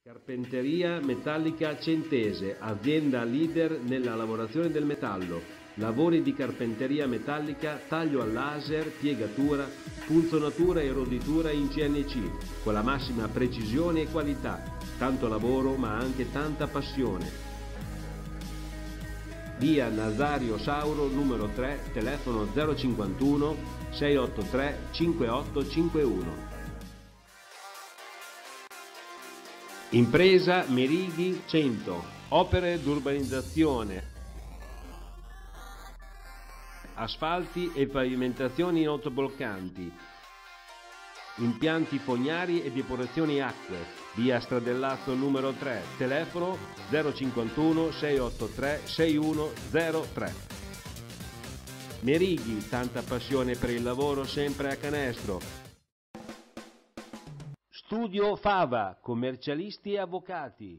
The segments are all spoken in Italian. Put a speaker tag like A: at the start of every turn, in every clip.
A: Carpenteria Metallica Centese, azienda leader nella lavorazione del metallo. Lavori di carpenteria metallica, taglio al laser, piegatura, punzonatura e roditura in CNC, con la massima precisione e qualità. Tanto lavoro ma anche tanta passione. Via Nazario Sauro numero 3, telefono 051 683 5851. Impresa Merighi 100, opere d'urbanizzazione, asfalti e pavimentazioni autobloccanti, impianti fognari e depurazioni acque, via Stradellazzo numero 3, telefono 051 683 6103. Merighi, tanta passione per il lavoro sempre a canestro. Studio Fava, commercialisti e avvocati.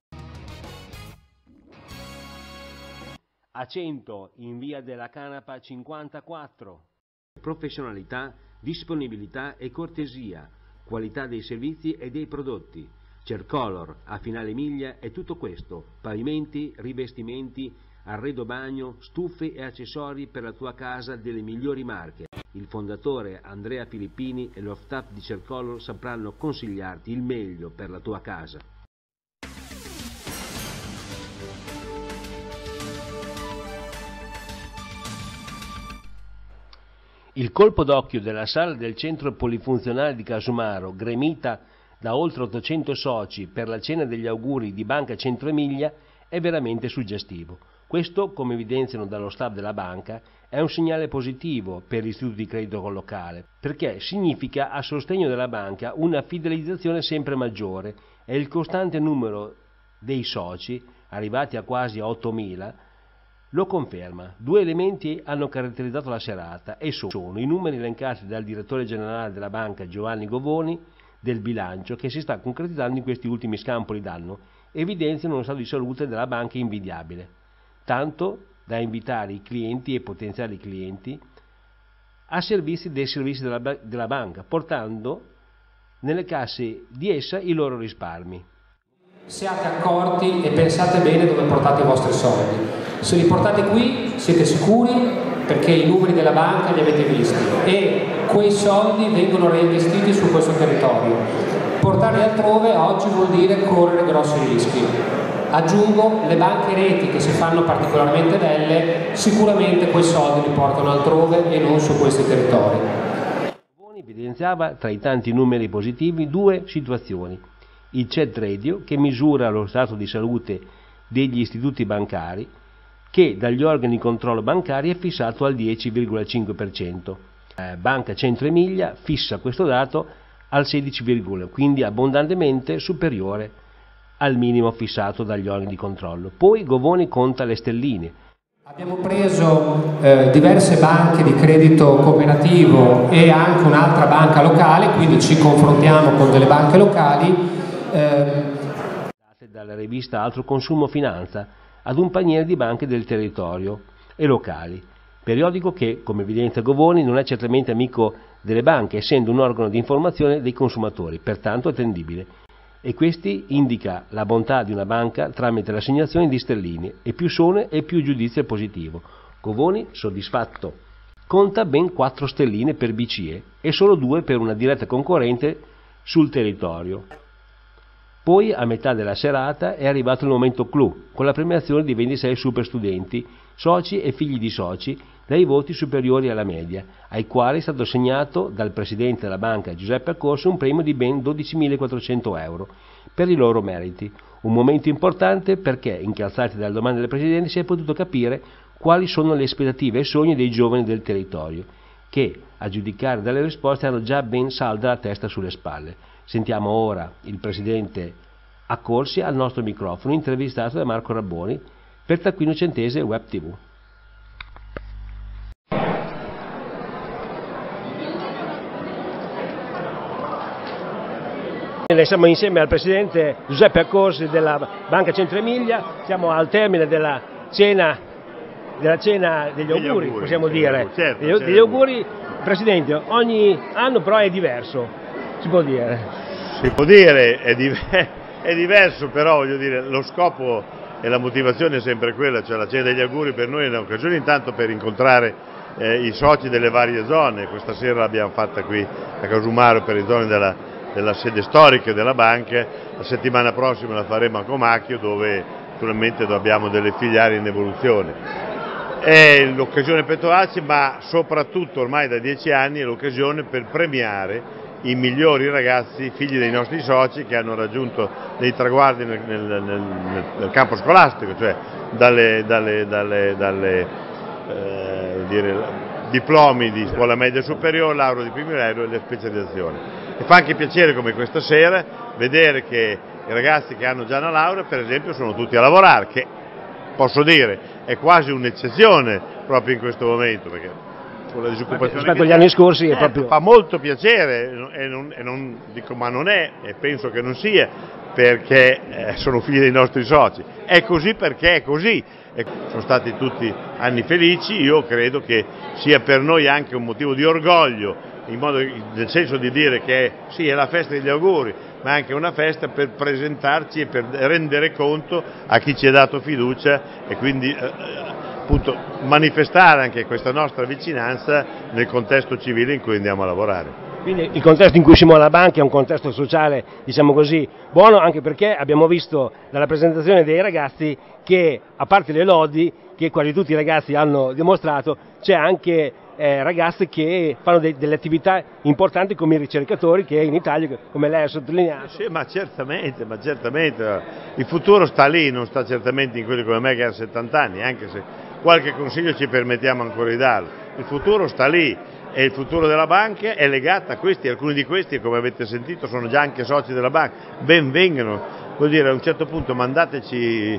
A: A 100 in via della Canapa 54. Professionalità, disponibilità e cortesia, qualità dei servizi e dei prodotti. Cercolor, a Finale Miglia è tutto questo: pavimenti, rivestimenti, arredo bagno, stufe e accessori per la tua casa delle migliori marche. Il fondatore Andrea Filippini e lo staff di Cercolor sapranno consigliarti il meglio per la tua casa. Il colpo d'occhio della sala del centro polifunzionale di Casumaro, gremita da oltre 800 soci per la cena degli auguri di Banca Centro Emilia, è veramente suggestivo. Questo, come evidenziano dallo staff della banca, è un segnale positivo per l'istituto di credito locale, perché significa a sostegno della banca una fidelizzazione sempre maggiore e il costante numero dei soci, arrivati a quasi 8.000, lo conferma. Due elementi hanno caratterizzato la serata e sono i numeri elencati dal direttore generale della banca Giovanni Govoni del bilancio, che si sta concretizzando in questi ultimi scampoli d'anno, evidenziano uno stato di salute della banca invidiabile, tanto da invitare i clienti e potenziali clienti a servizi della banca, portando nelle casse di essa i loro risparmi.
B: Siate accorti e pensate bene dove portate i vostri soldi. Se li portate qui siete sicuri, perché i numeri della banca li avete visti e quei soldi vengono reinvestiti su questo territorio. Portarli altrove oggi vuol dire correre grossi rischi. Aggiungo, le banche reti che si fanno particolarmente belle, sicuramente quei soldi li portano altrove e non su questi territori.
A: Evidenziava tra i tanti numeri positivi due situazioni: il CED Radio, che misura lo stato di salute degli istituti bancari, che dagli organi di controllo bancari è fissato al 10,5%. Banca Centro Emilia fissa questo dato al 16,1%, quindi abbondantemente superiore al minimo fissato dagli organi di controllo. Poi Govoni conta le stelline.
B: Abbiamo preso diverse banche di credito cooperativo e anche un'altra banca locale, quindi ci confrontiamo con delle banche locali.
A: Dalla rivista Altro Consumo Finanza ad un paniere di banche del territorio e locali, periodico che, come evidenzia Govoni, non è certamente amico delle banche, essendo un organo di informazione dei consumatori, pertanto attendibile. E questi indica la bontà di una banca tramite l'assegnazione di stelline, e più sono e più giudizio è positivo. Govoni soddisfatto. Conta ben 4 stelline per BCE e solo 2 per una diretta concorrente sul territorio. Poi, a metà della serata, è arrivato il momento clou, con la premiazione di 26 super studenti, soci e figli di soci, dai voti superiori alla media, ai quali è stato assegnato dal presidente della banca Giuseppe Accorsi un premio di ben 12.400 euro per i loro meriti. Un momento importante perché, incalzati dalle domande del presidente, si è potuto capire quali sono le aspettative e i sogni dei giovani del territorio, che, a giudicare dalle risposte, hanno già ben salda la testa sulle spalle. Sentiamo ora il presidente Accorsi al nostro microfono, intervistato da Marco Rabboni per Taccuino Centese Web TV. Siamo insieme al presidente Giuseppe Accorsi della Banca Centro Emilia, siamo al termine della cena degli auguri, possiamo dire.
C: Certo,
A: degli auguri, presidente, ogni anno però è diverso, si può dire.
C: Si può dire, è diverso, però voglio dire, lo scopo e la motivazione è sempre quella, cioè la cena degli auguri per noi è un'occasione intanto per incontrare i soci delle varie zone. Questa sera l'abbiamo fatta qui a Casumaro per le zone della sede storica della banca, la settimana prossima la faremo a Comacchio, dove naturalmente abbiamo delle filiali in evoluzione. È l'occasione per trovarci, ma soprattutto ormai da 10 anni è l'occasione per premiare i migliori ragazzi, figli dei nostri soci, che hanno raggiunto dei traguardi nel campo scolastico, cioè diplomi di scuola media superiore, laurea di primo livello e le specializzazioni. E fa anche piacere, come questa sera, vedere che i ragazzi che hanno già una laurea, per esempio, sono tutti a lavorare, che posso dire è quasi un'eccezione proprio in questo momento, perché con la disoccupazione
A: rispetto agli anni scorsi è proprio...
C: fa molto piacere, e non dico ma non è, e penso che non sia, perché sono figli dei nostri soci, è così perché è così. Sono stati tutti anni felici, io credo che sia per noi anche un motivo di orgoglio, nel senso di dire che sì, è la festa degli auguri, ma è anche una festa per presentarci e per rendere conto a chi ci ha dato fiducia e quindi appunto manifestare anche questa nostra vicinanza nel contesto civile in cui andiamo a lavorare.
A: Quindi il contesto in cui siamo alla banca è un contesto sociale, diciamo così, buono, anche perché abbiamo visto dalla presentazione dei ragazzi che, a parte le lodi, che quasi tutti i ragazzi hanno dimostrato, c'è anche ragazzi che fanno delle attività importanti come i ricercatori, che in Italia, come lei ha sottolineato.
C: Sì, ma certamente, il futuro sta lì, non sta certamente in quelli come me che hanno 70 anni, anche se qualche consiglio ci permettiamo ancora di darlo. Il futuro sta lì. E il futuro della banca è legato a questi, alcuni di questi, come avete sentito, sono già anche soci della banca, ben vengano, vuol dire a un certo punto mandateci,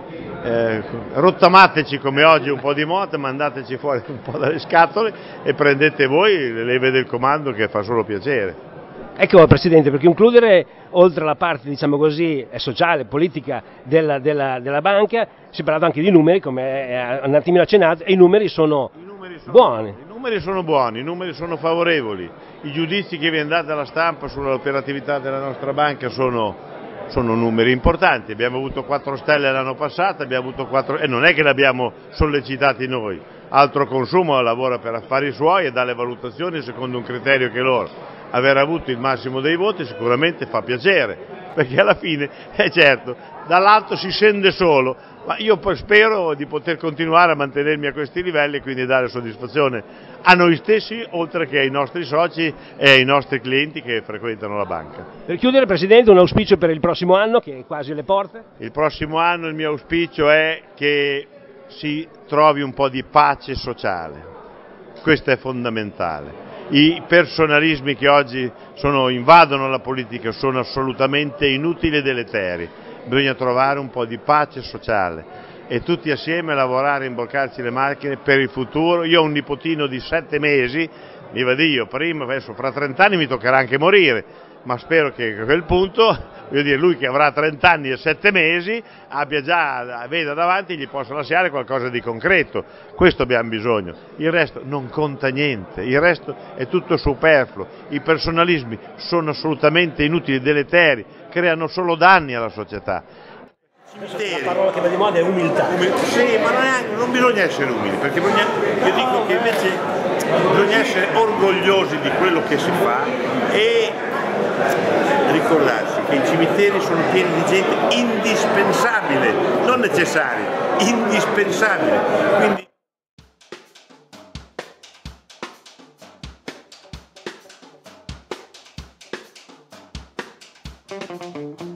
C: rottamateci come oggi un po' di moda, mandateci fuori un po' dalle scatole e prendete voi le leve del comando, che fa solo piacere.
A: Ecco Presidente, per concludere, oltre alla parte diciamo così sociale, politica della banca, si è parlato anche di numeri, come un attimino accennato, e i numeri sono buoni.
C: I numeri sono buoni, i numeri sono favorevoli, i giudizi che vi andate alla stampa sull'operatività della nostra banca sono numeri importanti. Abbiamo avuto 4 stelle l'anno passato, abbiamo avuto 4, e non è che l'abbiamo sollecitati noi, Altro Consumo lavora per affari suoi e dà le valutazioni secondo un criterio che loro. Aver avuto il massimo dei voti sicuramente fa piacere, perché alla fine, certo, dall'alto si scende solo, ma io poi spero di poter continuare a mantenermi a questi livelli e quindi dare soddisfazione a noi stessi, oltre che ai nostri soci e ai nostri clienti che frequentano la banca.
A: Per chiudere, Presidente, un auspicio per il prossimo anno, che è quasi alle porte?
C: Il prossimo anno il mio auspicio è che si trovi un po' di pace sociale, questo è fondamentale. I personalismi che oggi invadono la politica sono assolutamente inutili e deleteri, bisogna trovare un po' di pace sociale e tutti assieme lavorare, imboccarci le macchine per il futuro. Io ho un nipotino di 7 mesi, viva Dio, adesso fra 30 anni mi toccherà anche morire, ma spero che a quel punto, voglio dire, lui che avrà 30 anni e 7 mesi veda davanti e gli possa lasciare qualcosa di concreto. Questo abbiamo bisogno, il resto non conta niente, il resto è tutto superfluo, i personalismi sono assolutamente inutili, deleteri, creano solo danni alla società.
A: La parola che va di moda è umiltà.
C: Sì, ma non bisogna essere umili, perché io dico che invece bisogna essere orgogliosi di quello che si fa e ricordarsi che i cimiteri sono pieni di gente indispensabile, non necessaria, indispensabile. Quindi